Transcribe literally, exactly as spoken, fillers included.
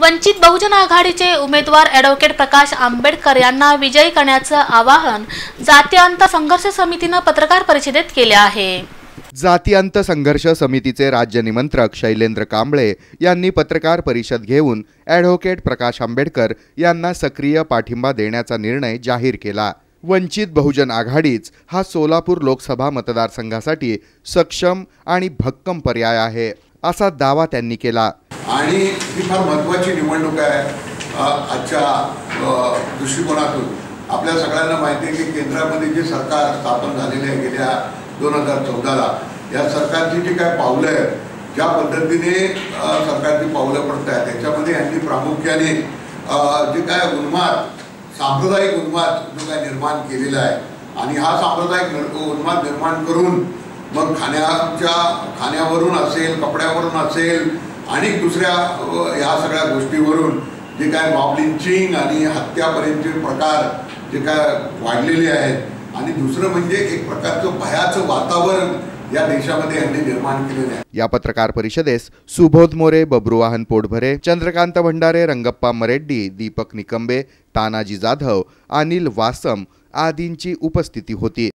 वंचित बहुजन आघाडीचे उमेदवार ॲडव्होकेट प्रकाश आंबेडकर यांना विजयी करण्याचं आवाहन जातीअंत संघर्ष समितीने पत्रकार परिषदेत केले आहे। जातीअंत संघर्ष समितीचे राज्य निमंत्रक शैलेंद्र कांबळे यांनी पत्रकार परिषद घेऊन ॲडव्होकेट प्रकाश आंबेडकर यांना सक्रिय पाठिंबा देण्याचा निर्णय जाहीर केला। वंचित बहुजन आघाडीच हा सोलापूर लोकसभा मतदारसंघासाठी सक्षम आणि भक्कम पर्याय आहे असा दावा त्यांनी केला। आणि ही फार महत्त्वाची निवडणूक आहे। आजच्या दृष्टिकोनातून आपल्या सगळ्यांना माहिती आहे की केंद्रामध्ये जे सरकार स्थापन झालेले आहे गेल्या दोन हजार चौदाला या सरकारची जी काय पावलं आहे, ज्या पद्धतीने सरकारची पावलं पडत आहेत त्याच्यामध्ये यांनी प्रामुख्याने जे काय उन्माद सांप्रदायिक उन्माद जो काय निर्माण केलेला आहे आणि हा सांप्रदायिक उन्माद निर्माण करून मग खाण्याच्या खाण्यावरून असेल, कपड्यावरून असेल आणि दुसऱ्या या सगळ्या गोष्टीवरून जे काय मॉब लिंचिंग आणि हत्यापर्यंतचे प्रकार जे काय वाढलेले आहेत आणि दुसरं म्हणजे एक प्रकारचं भयाचं वातावरण या देशामध्ये यांनी निर्माण केलेले आहे। या पत्रकार परिषदेस सुबोध मोरे, बब्रुवाहन पोटभरे, चंद्रकांत भंडारे, रंगप्पा मरेड्डी, दीपक निकंबे, तानाजी जाधव, अनिल वासम आदींची उपस्थिती होती।